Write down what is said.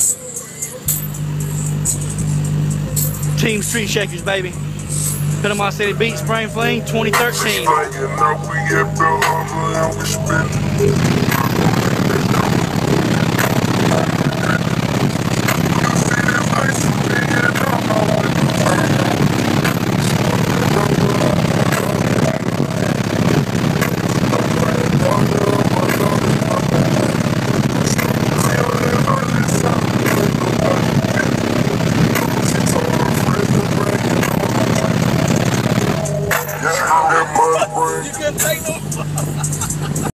Team Street Shakers, baby. Panama City Beat, Spring Fling, 2013.